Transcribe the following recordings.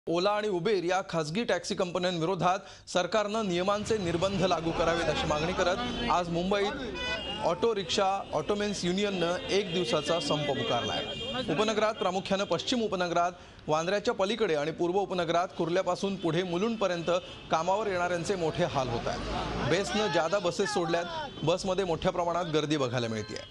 ओला आणि उबेर या खासगी टॅक्सी कंपन्यांविरोधात सरकारनं नियमांचे निर्बंध लागू करावेत अशी मागणी करत आज मुंबईत ऑटो रिक्षा ऑटोमेन्स युनियननं एक दिवसाचा संप पुकारला आहे। उपनगरात प्रामुख्याने पश्चिम उपनगरात वांद्र्याच्या पलीकडे आणि पूर्व उपनगरात कुर्ल्यापासून पुढे मुलुंडपर्यंत कामावर येणाऱ्यांचे मोठे हाल होत आहेत। बेस्टनं जादा बसेस सोडल्यात, बसमध्ये मोठ्या प्रमाणात गर्दी बघायला मिळते।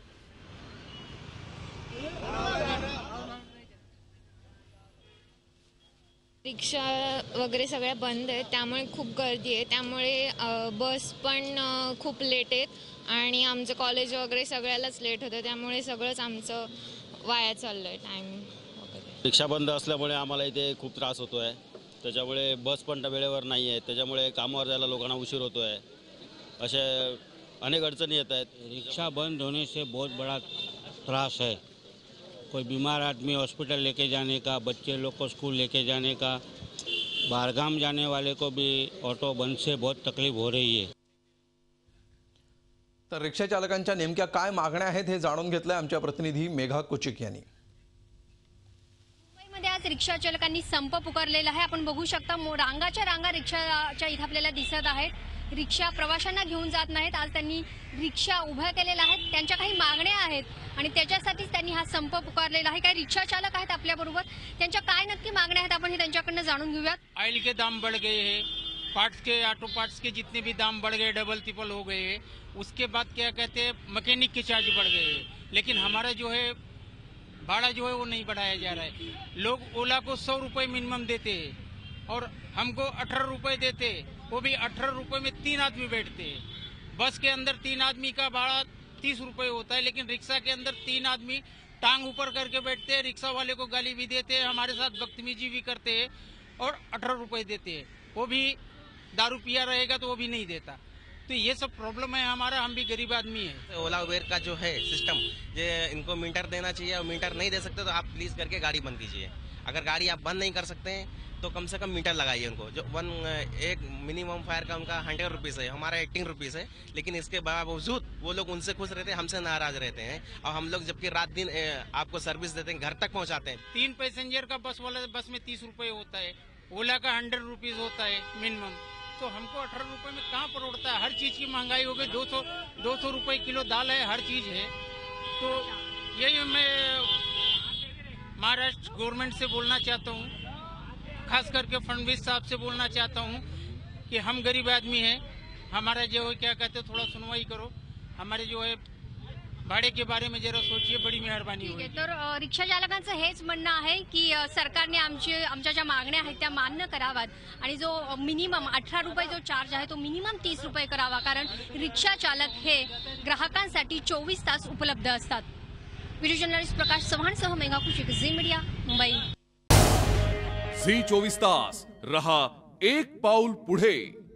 रिक्षा वगैरे सगळ्या बंद आहेत, त्यामुळे खूप गर्दी आहे। त्यामुळे बस पण खूप लेट आहेत आणि आमचं कॉलेज वगैरे सगळ्यालाच लेट होतं, त्यामुळे सगळंच आमचं वाया चाललंय टाइम वगैरे। रिक्षा बंद असल्यामुळे आम्हाला इथे खूप त्रास होतोय, त्याच्यामुळे बस पण वेळेवर नाही आहे, त्याच्यामुळे कामावर जायला लोकांना उशीर होतोय, असे अनेक अडचणी येत आहेत। रिक्शा बंद होने से बहुत बड़ा त्रास है। कोई बीमार आदमी हॉस्पिटल लेके जाने का, बच्चे लोग को स्कूल लेके जाने का, बाहरगाम जाने वाले को भी ऑटो बंद से बहुत तकलीफ हो रही है। तर रिक्षा चालकांच्या नेमक्या काय मागण्या आहेत हे जाणून घेतलंय आमच्या प्रतिनिधी मेघा कुचिक यांनी। मुंबईमध्ये आज रिक्षा चालकांनी संप पुकारलेला आहे। आपण बघू शकता रांगाच्या रांगा रिक्षाच्या इथे आपल्याला दिसत आहेत। रिक्षा प्रवाशांना घेऊन जात नाहीत। आज त्यांनी रिक्षा उभ्या केलेल्या आहेत, त्यांच्या काही मागण्या आहेत आणि त्याच्यासाठीच त्यांनी हा संप पुकारलेला आहे। काही रिक्षा चालक आहेत आपल्या बरोबर, त्यांच्या काय नक्की मागण्या आहेत आपण हे त्यांच्याकडून जाणून घेऊयात। ऑयल के दाम बढ़ गए हैं, पार्ट्स के ऑटो पार्ट्स के जितने भी दाम बढ़ गए, डबल ट्रिपल हो गए हैं। उसके बाद क्या कहते हैं, मैकेनिक के चार्ज बढ़ गए हैं, लेकिन हमारा जो है भाड़ा जो है वो नहीं बढ़ाया जा रहा है। लोग ओला को 100 रुपये मिनिमम देते हैं और हमको 18 रुपये देते हैं, वो भी 18 रुपये में 3 आदमी बैठते हैं। बस के अंदर 3 आदमी का भाड़ा 30 रुपये होता है, लेकिन रिक्शा के अंदर 3 आदमी टांग ऊपर करके बैठते हैं, रिक्शा वाले को गाली भी देते हैं, हमारे साथ बदतमीजी भी करते हैं और 18 रुपये देते हैं। वो भी दारू पिया रहेगा तो वो भी नहीं देता। तो ये सब प्रॉब्लम है हमारा, हम भी गरीब आदमी है। ओला उबेर का जो है सिस्टम, ये इनको मीटर देना चाहिए और मीटर नहीं दे सकते तो आप प्लीज करके गाड़ी बंद कीजिए। अगर गाड़ी आप बंद नहीं कर सकते हैं तो कम से कम मीटर लगाइए उनको। जो एक मिनिमम फायर का उनका 100 रुपीज़ है, हमारा 18 रुपीज़ है, लेकिन इसके बावजूद वो लोग उनसे खुश रहते हैं, हमसे नाराज रहते हैं। और हम लोग जबकि रात दिन आपको सर्विस देते हैं, घर तक पहुंचाते हैं। 3 पैसेंजर का बस वाला बस में 30 रुपये होता है, ओला का 100 रुपीज़ होता है मिनिमम, तो हमको 18 रुपये में कहाँ पर उड़ता है। हर चीज़ की महंगाई हो गई, 200 रुपये किलो दाल है, हर चीज़ है। तो यही मैं महाराष्ट्र गवर्नमेंट से बोलना चाहता हूँ, खास करके फडणवीस साहब से बोलना चाहता हूँ कि हम गरीब आदमी हैं, हमारा जो है क्या कहते हैं थोड़ा सुनवाई करो, हमारे जो है भाड़े के बारे में जरा सोचिए, बड़ी मेहरबानी होगी। तर रिक्षा चालकांचं हेच म्हणणं आहे की सरकारने आमच्या ज्या मागण्या आहेत त्या मान्य कराव्यात आणि जो मिनिमम 18 रुपये जो चार्ज आहे तो मिनिमम 30 रुपये करावा, कारण रिक्षा चालक हे ग्राहकांसाठी 24 तास उपलब्ध असतात। व्हिडिओ जर्नलिस्ट प्रकाश चव्हाणसह मेघा कुचिक, झी मीडिया, मुंबई। झी 24 तास रहा एक पाऊल पुढे।